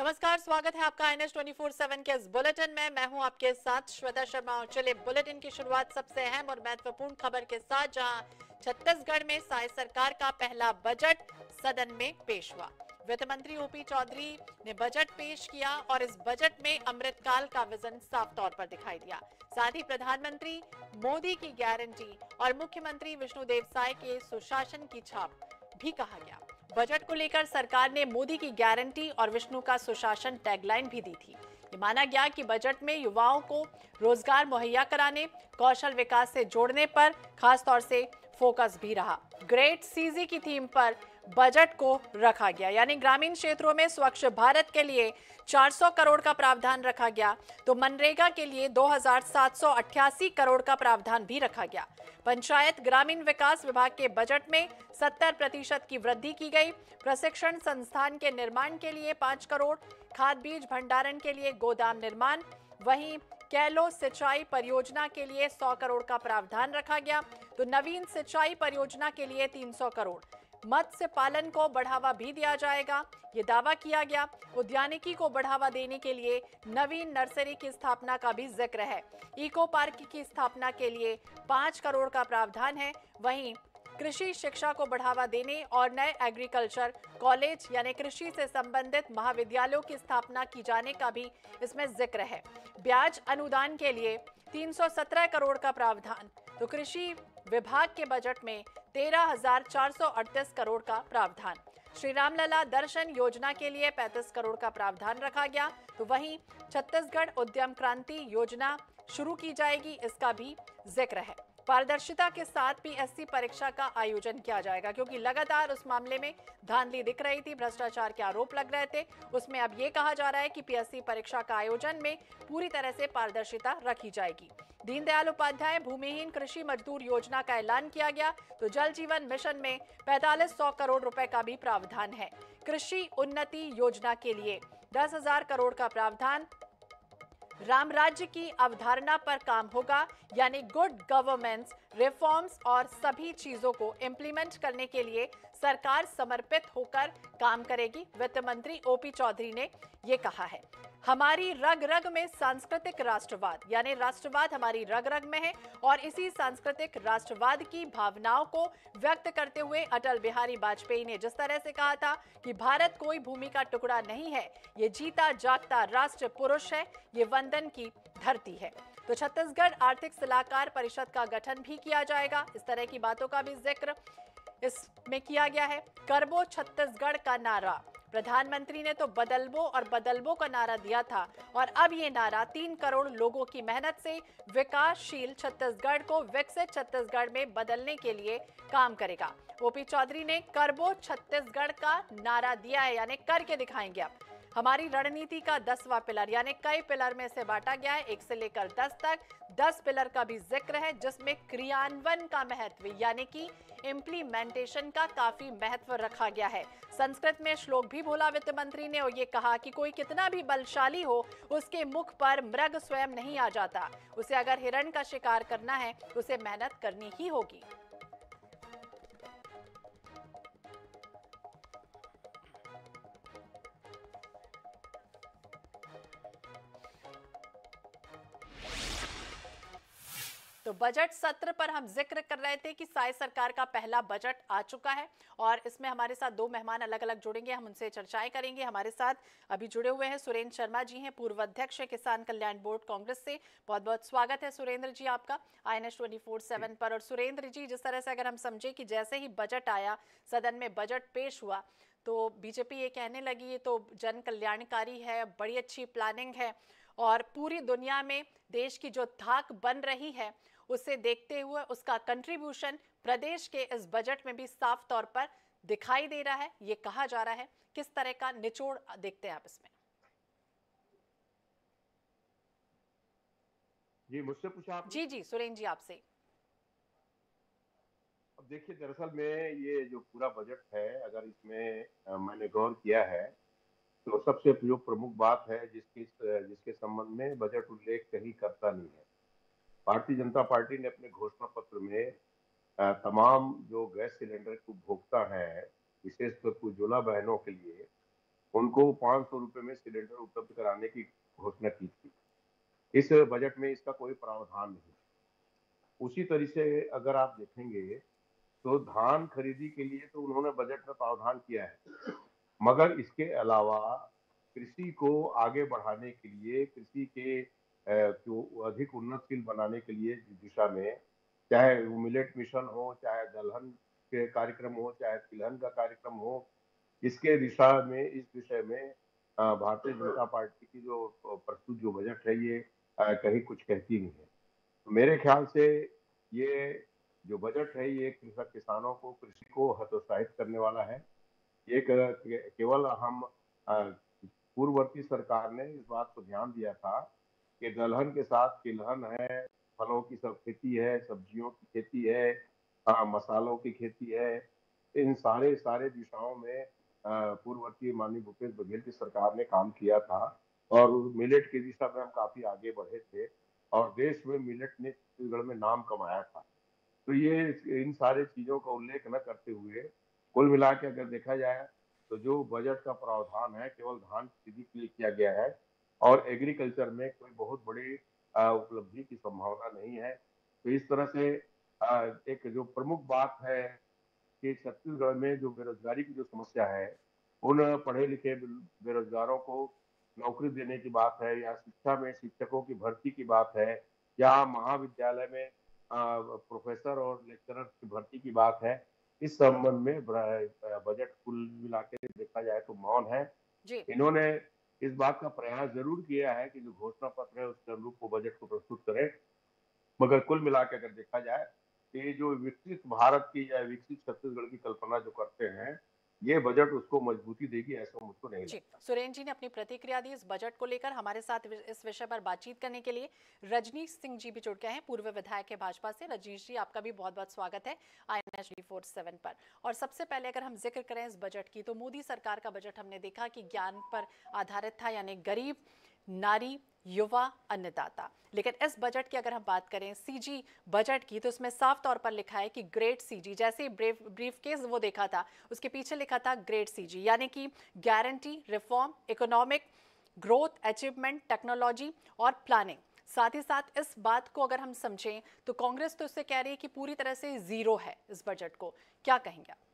नमस्कार, स्वागत है आपका INS 24/7 के इस बुलेटिन में। मैं हूं आपके साथ श्वेता शर्मा और चलिए बुलेटिन की शुरुआत सबसे अहम और महत्वपूर्ण खबर के साथ, जहां छत्तीसगढ़ में साय सरकार का पहला बजट सदन में पेश हुआ। वित्त मंत्री ओपी चौधरी ने बजट पेश किया और इस बजट में अमृतकाल का विजन साफ तौर पर दिखाई दिया। साथ ही प्रधानमंत्री मोदी की गारंटी और मुख्यमंत्री विष्णुदेव साय के सुशासन की छाप भी कहा गया। बजट को लेकर सरकार ने मोदी की गारंटी और विष्णु का सुशासन टैगलाइन भी दी थी। ये माना गया कि बजट में युवाओं को रोजगार मुहैया कराने, कौशल विकास से जोड़ने पर खास तौर से फोकस भी रहा। ग्रेट सीजी की थीम पर बजट को रखा गया, यानी ग्रामीण क्षेत्रों में स्वच्छ भारत के लिए 400 करोड़ का प्रावधान रखा गया, तो मनरेगा के लिए 2788 करोड़ का प्रावधान भी रखा गया। पंचायत ग्रामीण विकास विभाग के बजट में 70% की वृद्धि की गई। प्रशिक्षण संस्थान के निर्माण के लिए 5 करोड़, खाद बीज भंडारण के लिए गोदाम निर्माण, वहीं कैलो सिंचाई परियोजना के लिए 100 करोड़ का प्रावधान रखा गया, तो नवीन सिंचाई परियोजना के लिए 300 करोड़। मत्स्य पालन को बढ़ावा भी दिया जाएगा, ये दावा किया गया। उद्यानिकी को बढ़ावा देने के लिए नवीन नर्सरी की स्थापना का भी जिक्र है। इको पार्क की स्थापना के लिए 5 करोड़ का प्रावधान है। वहीं कृषि शिक्षा को बढ़ावा देने और नए एग्रीकल्चर कॉलेज यानी कृषि से संबंधित महाविद्यालयों की स्थापना की जाने का भी इसमें जिक्र है। ब्याज अनुदान के लिए 317 करोड़ का प्रावधान, तो कृषि विभाग के बजट में 13,438 करोड़ का प्रावधान। श्री रामलला दर्शन योजना के लिए 35 करोड़ का प्रावधान रखा गया, तो वहीं छत्तीसगढ़ उद्यम क्रांति योजना शुरू की जाएगी, इसका भी जिक्र है। पारदर्शिता के साथ पीएससी परीक्षा का आयोजन किया जाएगा, क्योंकि लगातार उस मामले में धांधली दिख रही थी, भ्रष्टाचार के आरोप लग रहे थे। उसमें अब ये कहा जा रहा है कि पीएससी परीक्षा का आयोजन में पूरी तरह से पारदर्शिता रखी जाएगी। दीनदयाल उपाध्याय भूमिहीन कृषि मजदूर योजना का ऐलान किया गया, तो जल जीवन मिशन में 4500 करोड़ रुपए का भी प्रावधान है। कृषि उन्नति योजना के लिए 10,000 करोड़ का प्रावधान। राम राज्य की अवधारणा पर काम होगा, यानी गुड गवर्नेंस, रिफॉर्म्स और सभी चीजों को इम्प्लीमेंट करने के लिए सरकार समर्पित होकर काम करेगी। वित्त मंत्री ओपी चौधरी ने ये कहा है। हमारी रग रग में सांस्कृतिक राष्ट्रवाद, यानी राष्ट्रवाद हमारी रग रग में है, और इसी सांस्कृतिक राष्ट्रवाद की भावनाओं को व्यक्त करते हुए अटल बिहारी वाजपेयी ने जिस तरह से कहा था कि भारत कोई भूमि का टुकड़ा नहीं है, ये जीता जागता राष्ट्र पुरुष है, ये वंदन की धरती है। तो छत्तीसगढ़ आर्थिक सलाहकार परिषद का गठन भी किया जाएगा, इस तरह की बातों का भी जिक्र इसमें किया गया है। करबो छत्तीसगढ़ का नारा, प्रधानमंत्री ने तो बदलबो और बदलबो का नारा दिया था, और अब ये नारा 3 करोड़ लोगों की मेहनत से विकासशील छत्तीसगढ़ को विकसित छत्तीसगढ़ में बदलने के लिए काम करेगा। ओपी चौधरी ने करबो छत्तीसगढ़ का नारा दिया है, यानी करके दिखाएंगे। अब हमारी रणनीति का 10वां पिलर, यानी कई पिलर में से बांटा गया है, 1 से लेकर 10 तक 10 पिलर का भी जिक्र है, जिसमें क्रियान्वयन का महत्व यानी कि इम्प्लीमेंटेशन का काफी महत्व रखा गया है। संस्कृत में श्लोक भी बोला वित्त मंत्री ने, और ये कहा कि कोई कितना भी बलशाली हो, उसके मुख पर मृग स्वयं नहीं आ जाता। उसे अगर हिरण का शिकार करना है, उसे मेहनत करनी ही होगी। तो बजट सत्र पर हम जिक्र कर रहे थे कि साय सरकार का पहला बजट आ चुका है, और इसमें हमारे साथ 2 मेहमान अलग अलग जुड़ेंगे, हम उनसे चर्चाएं करेंगे। हमारे साथ अभी जुड़े हुए हैं सुरेंद्र शर्मा जी, हैं पूर्व अध्यक्ष किसान कल्याण बोर्ड कांग्रेस से। बहुत बहुत स्वागत है सुरेंद्र जी आपका INS 24/7 पर। और सुरेंद्र जी, जिस तरह से अगर हम समझे कि जैसे ही बजट आया, सदन में बजट पेश हुआ, तो बीजेपी ये कहने लगी ये तो जन कल्याणकारी है, बड़ी अच्छी प्लानिंग है, और पूरी दुनिया में देश की जो धाक बन रही है उसे देखते हुए उसका कंट्रीब्यूशन प्रदेश के इस बजट में भी साफ तौर पर दिखाई दे रहा है, ये कहा जा रहा है। किस तरह का निचोड़ देखते हैं आप इसमें? जी, मुझसे पूछा आपने। जी जी सुरेंद्र जी, आपसे। अब देखिए, दरअसल में ये जो पूरा बजट है, अगर इसमें मैंने गौर किया है, तो सबसे जो प्रमुख बात है जिसके संबंध में बजट उल्लेख कहीं करता नहीं है। भारतीय जनता पार्टी ने अपने घोषणा पत्र में तमाम जो गैस सिलेंडर के उपभोक्ता हैं, विशेषकर उज्ज्वला बहनों के लिए उनको 500 रुपए में सिलेंडर उपलब्ध कराने की घोषणा की थी। इस बजट में इसका कोई प्रावधान नहीं। उसी तरह से अगर आप देखेंगे तो धान खरीदी के लिए तो उन्होंने बजट में प्रावधान किया है, मगर इसके अलावा कृषि को आगे बढ़ाने के लिए, कृषि के को अधिक उन्नतशील बनाने के लिए इस दिशा में, चाहे वो मिलेट मिशन हो, चाहे दलहन के कार्यक्रम हो, चाहे तिलहन का कार्यक्रम हो, इसके दिशा में, इस विषय में भारतीय जनता पार्टी की जो प्रस्तुत जो बजट है ये कहीं कुछ कहती नहीं है। तो मेरे ख्याल से ये जो बजट है ये कृषक किसानों को, कृषि को हतोत्साहित करने वाला है। ये केवल हम पूर्ववर्ती सरकार ने इस बात को ध्यान दिया था कि दलहन के साथ तिलहन है, फलों की सब खेती है, सब्जियों की खेती है, मसालों की खेती है। इन सारे सारे दिशाओं में पूर्ववर्ती माननीय भूपेश बघेल की सरकार ने काम किया था और मिलेट की दिशा में हम काफी आगे बढ़े थे और देश में मिलेट ने छत्तीसगढ़ में नाम कमाया था। तो ये इन सारे चीजों का उल्लेख न करते हुए कुल मिला के अगर देखा जाए तो जो बजट का प्रावधान है केवल धान खरीदी के लिए किया गया है और एग्रीकल्चर में कोई बहुत बड़ी उपलब्धि की संभावना नहीं है। तो इस तरह से एक जो प्रमुख बात है कि छत्तीसगढ़ में जो बेरोजगारी की जो समस्या है, उन पढ़े लिखे बेरोजगारों को नौकरी देने की बात है या शिक्षा में शिक्षकों की भर्ती की बात है या महाविद्यालय में प्रोफेसर और लेक्चरर की भर्ती की बात है। इस संबंध में बजट कुल मिला के देखा जाए तो मौन है। जी। इन्होंने इस बात का प्रयास जरूर किया है कि जो घोषणा पत्र है उसके अनुरूप वो बजट को प्रस्तुत करें, मगर कुल मिला के अगर देखा जाए तो ये जो विकसित भारत की या विकसित छत्तीसगढ़ की कल्पना जो करते हैं, ये बजट उसको मजबूती देगी ऐसा मुझको नहीं जी, लगता। सुरेंद्र जी ने अपनी प्रतिक्रिया दी इस बजट को लेकर। हमारे साथ इस विषय पर बातचीत करने के लिए रजनीश सिंह जी भी जुड़ गए हैं, पूर्व विधायक है भाजपा से। रजनीश जी, आपका भी बहुत बहुत स्वागत है INS 24/7 पर। और सबसे पहले अगर हम जिक्र करें इस बजट की, तो मोदी सरकार का बजट हमने देखा कि ज्ञान पर आधारित था, यानी गरीब, नारी, युवा, अन्नदाता। लेकिन इस बजट की अगर हम बात करें सीजी बजट की, तो इसमें साफ तौर पर लिखा है कि ग्रेट सीजी, जैसे ब्रीफ केस वो देखा था उसके पीछे लिखा था ग्रेट सीजी, यानी कि guarantee, reform, economic growth, achievement, technology और प्लानिंग। साथ ही साथ इस बात को अगर हम समझें तो कांग्रेस तो इससे कह रही है कि पूरी तरह से जीरो है इस बजट को। क्या कहेंगे आप?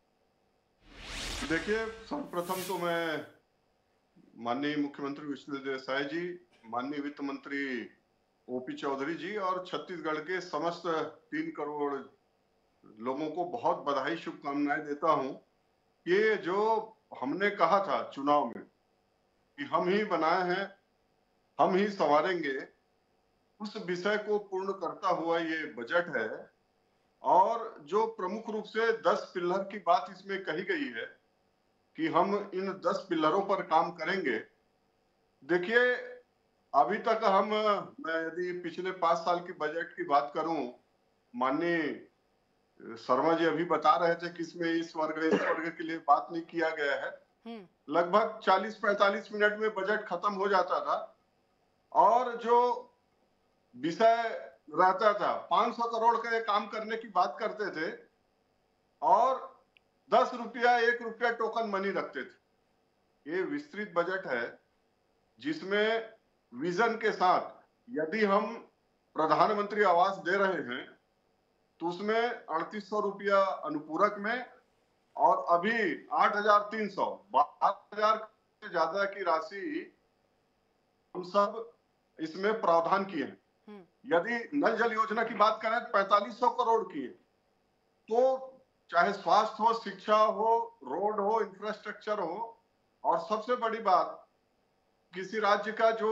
देखिए, सर्वप्रथम तो मैं माननीय मुख्यमंत्री विष्णुदेव साय जी, माननीय वित्त मंत्री ओपी चौधरी जी और छत्तीसगढ़ के समस्त 3 करोड़ लोगों को बहुत बधाई, शुभकामनाएं देता हूं। ये जो हमने कहा था चुनाव में कि हम ही बनाए हैं, हम ही संवारेंगे, उस विषय को पूर्ण करता हुआ ये बजट है। और जो प्रमुख रूप से 10 पिलर की बात इसमें कही गई है कि हम इन 10 पिलरों पर काम करेंगे। देखिए, अभी तक मैं यदि पिछले 5 साल की बजट की बात करूं, माननीय शर्मा जी अभी बता रहे थे कि इसमें इस वर्ग के लिए बात नहीं किया गया है। लगभग 40-45 मिनट में बजट खत्म हो जाता था और जो विषय रहता था 500 करोड़ के काम करने की बात करते थे और 10 रुपया 1 रुपया टोकन मनी रखते थे। ये विस्तृत बजट है जिसमें विजन के साथ यदि हम प्रधानमंत्री आवास दे रहे हैं तो उसमें 3800 रुपया अनुपूरक में और अभी 8300 12,000 से ज्यादा की राशि हम सब इसमें प्रावधान किए हैं। यदि नल जल योजना की बात करें तो 4500 करोड़ की है। तो चाहे स्वास्थ्य हो, शिक्षा हो, रोड हो, इंफ्रास्ट्रक्चर हो, और सबसे बड़ी बात, किसी राज्य का जो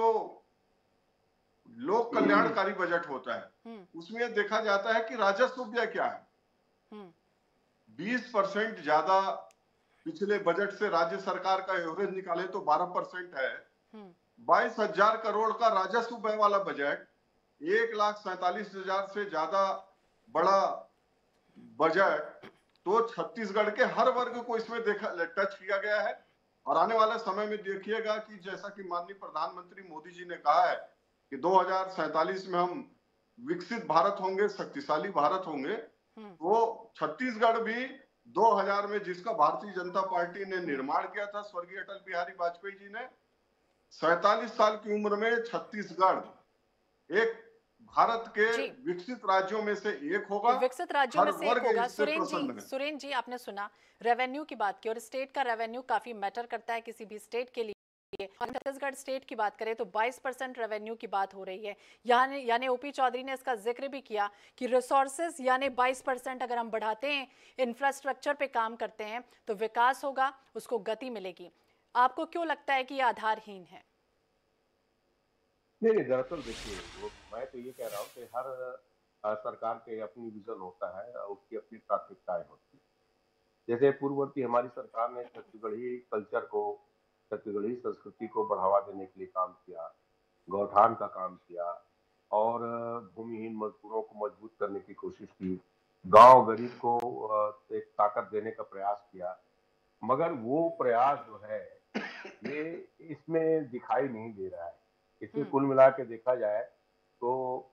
लोक कल्याणकारी बजट होता है उसमें देखा जाता है कि राजस्व व्यय क्या है। 20% ज्यादा पिछले बजट से राज्य सरकार का एवरेज निकाले तो 12% है। 22,000 करोड़ का राजस्व व्यय वाला बजट, 1,47,000 से ज्यादा बड़ा बजट, तो छत्तीसगढ़ के हर वर्ग को इसमें टच किया गया है। और आने वाले समय में देखिएगा कि जैसा कि माननीय प्रधानमंत्री मोदी जी ने कहा है कि 2047 में हम विकसित भारत होंगे, शक्तिशाली भारत होंगे, तो छत्तीसगढ़ भी 2000 में जिसका भारतीय जनता पार्टी ने निर्माण किया था स्वर्गीय अटल बिहारी वाजपेयी जी ने, 47 साल की उम्र में छत्तीसगढ़ एक भारत के जी विकसित राज्यों में से एक तो होगा। विकसित राज्यों हर में से एक वर्ग होगा। इससे प्रसन्न है। सुरेन जी आपने सुना रेवेन्यू की बात की, और स्टेट का रेवेन्यू काफी मैटर करता है किसी भी स्टेट के लिए। और छत्तीसगढ़ स्टेट की बात करें तो 22% रेवेन्यू की बात हो रही है। यानी ओपी चौधरी ने इसका जिक्र भी किया कि रिसोर्सेज यानी 22% अगर हम बढ़ाते हैं, इंफ्रास्ट्रक्चर पे काम करते हैं तो विकास होगा, उसको गति मिलेगी। आपको क्यों लगता है कि यह आधारहीन है? नहीं नहीं, दरअसल देखिए, वो मैं तो ये कह रहा हूँ कि हर सरकार के अपनी विजन होता है और उसकी अपनी प्राथमिकताएं होती हैं। जैसे पूर्ववर्ती हमारी सरकार ने छत्तीसगढ़ी कल्चर को, छत्तीसगढ़ी संस्कृति को बढ़ावा देने के लिए काम किया, गौठान का काम किया, और भूमिहीन मजदूरों को मजबूत करने की कोशिश की, गांव गरीब को एक ताकत देने का प्रयास किया। मगर वो प्रयास जो है, ये इसमें दिखाई नहीं दे रहा है। इसमें कुल मिला के देखा जाए तो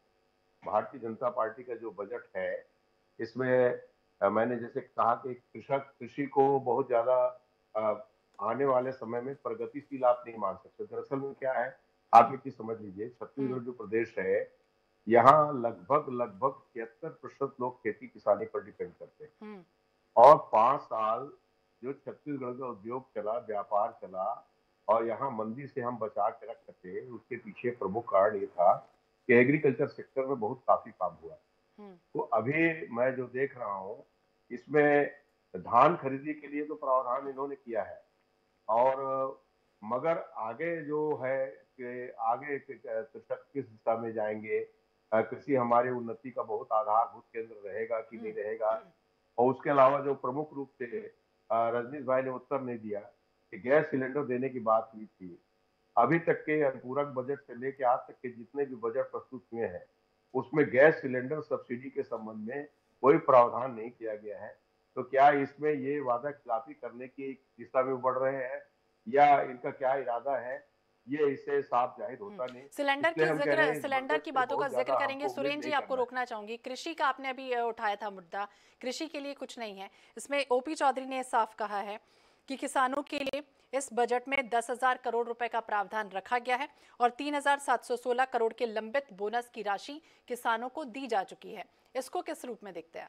भारतीय जनता पार्टी का जो बजट है, इसमें मैंने जैसे कहा कि कृषि को बहुत ज्यादा अ, आने वाले समय में प्रगतिशील आप नहीं मान सकते। दरअसल में क्या है, आप एक चीज समझ लीजिए, छत्तीसगढ़ जो प्रदेश है, यहाँ लगभग लगभग 76% लोग खेती किसानी पर डिपेंड करते हैं। और 5 साल जो छत्तीसगढ़ का उद्योग चला, व्यापार चला, और यहाँ मंदी से हम बचा के रख सके, उसके पीछे प्रमुख कारण ये था कि एग्रीकल्चर सेक्टर में बहुत काफी काम हुआ। तो अभी मैं जो देख रहा हूँ, इसमें धान खरीदी के लिए तो प्रावधान इन्होंने किया है, और मगर आगे जो है कि आगे कृषक किस दिशा में जाएंगे, कृषि हमारी उन्नति का बहुत आधारभूत केंद्र रहेगा कि नहीं रहेगा। और उसके अलावा जो प्रमुख रूप से रजनीश भाई ने उत्तर नहीं दिया कि गैस सिलेंडर देने की बात हुई थी। अभी तक के अनुपूरक बजट से लेके आज तक के जितने भी बजट प्रस्तुत हुए हैं, उसमें गैस सिलेंडर सब्सिडी के संबंध में कोई प्रावधान नहीं किया गया है। तो क्या इसमें ये वादा खिलाफी करने की दिशा में बढ़ रहे हैं, या इनका क्या इरादा है, ये इससे साफ जाहिर होता नहीं। इसलिए हम कह रहे हैं इस सिलेंडर बजट की से बातों का बहुत जिक्र ज्यादा करेंगे। हमको उम्मीद सुरेन जी नहीं आपको करना है। रोकना चाहूंगी, कृषि का आपने अभी उठाया था मुद्दा, कृषि के लिए कुछ नहीं है इसमें। ओपी चौधरी ने साफ कहा है कि किसानों के लिए इस बजट में 10,000 करोड़ रुपए का प्रावधान रखा गया है और 3,716 करोड़ के लंबित बोनस की राशि किसानों को दी जा चुकी है। इसको किस रूप में देखते हैं?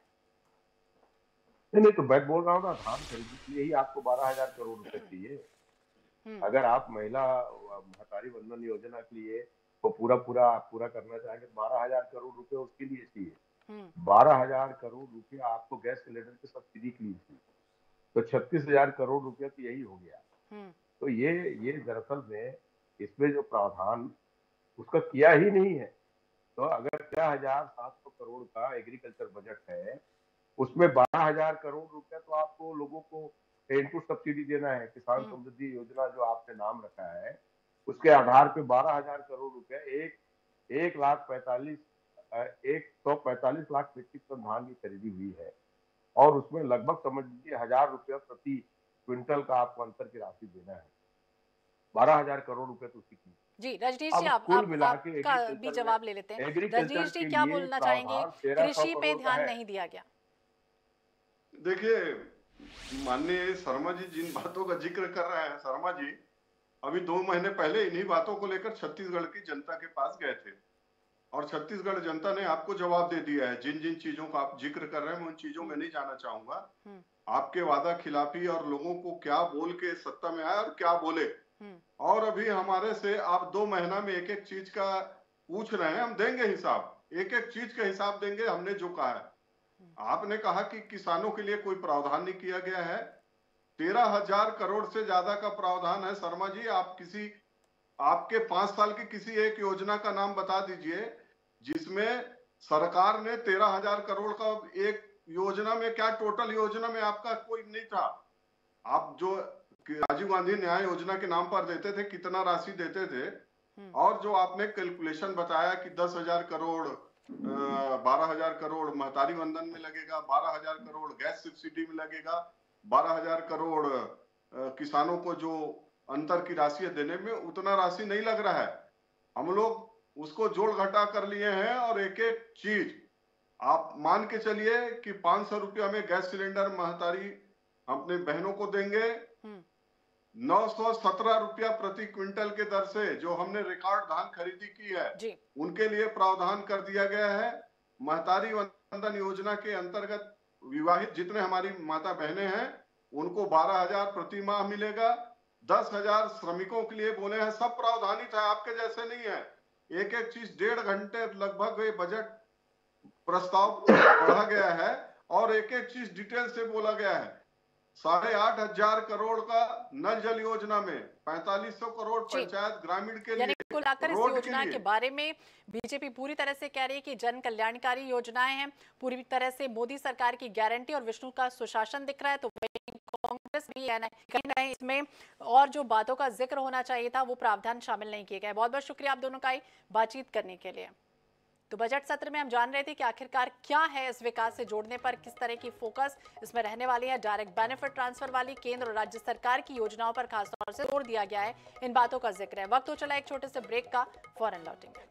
नहीं नहीं, तो मैं बोल रहा हूँ ना, धान खरीदी के लिए ही आपको 12,000 करोड़ रुपए चाहिए। अगर आप महिला महतारी वंदन योजना के लिए वो पूरा करना चाहेंगे तो 12,000 करोड़ रुपए उसके लिए चाहिए। 12,000 करोड़ रुपए आपको गैस सिलेंडर की सब्सिडी के लिए चाहिए, तो 36,000 करोड़ रुपया तो यही हो गया। तो ये दरअसल में इसमें जो प्रावधान उसका किया ही नहीं है। तो अगर 6,700 करोड़ का एग्रीकल्चर बजट है, उसमें 12,000 करोड़ रुपया तो आपको लोगों को इनपुट सब्सिडी देना है। किसान समृद्धि योजना जो आपने नाम रखा है, उसके आधार पे 12,000 करोड़ रुपया एक 145 लाख मीट्रिक टन धान की खरीदी हुई है, और उसमें लगभग समझ लीजिए 1,000 रुपया प्रति क्विंटल का आपको अंतर की राशि देना है। 12,000 करोड़ रुपए तो उसी की। जी रजनीश जी, अब कुल मिला के आपका भी जवाब ले लेते हैं। एग्रीकल्चर रजनीश जी के क्या लिए बोलना चाहेंगे? प्रावधान 1,300 कृषि पे करोड़ का ध्यान है। नहीं दिया गया। देखिए, माननीय शर्मा जी जिन बातों का जिक्र कर रहे हैं, शर्मा जी अभी 2 महीने पहले इन्हीं बातों को लेकर छत्तीसगढ़ की जनता के पास गए थे, और छत्तीसगढ़ जनता ने आपको जवाब दे दिया है। जिन जिन चीजों का आप जिक्र कर रहे हैं, मैं उन चीजों में नहीं जाना चाहूंगा। आपके वादा खिलाफी और लोगों को क्या बोल के सत्ता में आए और क्या बोले, और अभी हमारे से आप 2 महीना में एक एक चीज का पूछ रहे हैं। हम देंगे हिसाब, एक एक चीज का हिसाब देंगे। हमने जो कहा है, आपने कहा कि किसानों के लिए कोई प्रावधान नहीं किया गया है। 13,000 करोड़ से ज्यादा का प्रावधान है। शर्मा जी, आप आपके 5 साल की किसी एक योजना का नाम बता दीजिए जिसमें सरकार ने 13,000 करोड़ का, एक योजना में क्या टोटल योजना में आपका कोई नहीं था। आप जो राजीव गांधी न्याय योजना के नाम पर देते थे, कितना राशि देते थे, और जो आपने कैलकुलेशन बताया कि 10,000 करोड़ 12,000 करोड़ महतारी वंदन में लगेगा, 12,000 करोड़ गैस सब्सिडी में लगेगा, 12,000 करोड़ किसानों को जो अंतर की राशि देने में, उतना राशि नहीं लग रहा है। हम लोग उसको जोड़ घटा कर लिए हैं, और एक एक चीज आप मान के चलिए कि 500 रुपया में गैस सिलेंडर महतारी अपने बहनों को देंगे। 917 रुपया प्रति क्विंटल के दर से जो हमने रिकॉर्ड धान खरीदी की है जी। उनके लिए प्रावधान कर दिया गया है। महतारी वंदन योजना के अंतर्गत विवाहित जितने हमारी माता बहनें हैं उनको 12,000 प्रति माह मिलेगा। 10,000 श्रमिकों के लिए बोले हैं, सब प्रावधानित है, आपके जैसे नहीं है। एक एक चीज 1.5 घंटे लगभग ये बजट प्रस्ताव पढ़ा गया है और एक एक चीज डिटेल से बोला गया है। 8,500 करोड़ का नल जल योजना में 4,500 करोड़ पंचायत ग्रामीण के लिए, कुल मिलाकर इस योजना के बारे में बीजेपी पूरी तरह से कह रही है कि जन कल्याणकारी योजनाएं हैं, पूरी तरह से मोदी सरकार की गारंटी और विष्णु का सुशासन दिख रहा है। तो कांग्रेस भी है कहीं ना कहीं इसमें और जो बातों का जिक्र होना चाहिए था वो प्रावधान शामिल नहीं किए गए। बहुत बहुत शुक्रिया आप दोनों का बातचीत करने के लिए। तो बजट सत्र में हम जान रहे थे कि आखिरकार क्या है इस विकास से जोड़ने पर, किस तरह की फोकस इसमें रहने वाली है। डायरेक्ट बेनिफिट ट्रांसफर वाली केंद्र और राज्य सरकार की योजनाओं पर खासतौर से जोर दिया गया है। इन बातों का जिक्र है। वक्त हो चला एक छोटे से ब्रेक का, फौरन लौटेंगे।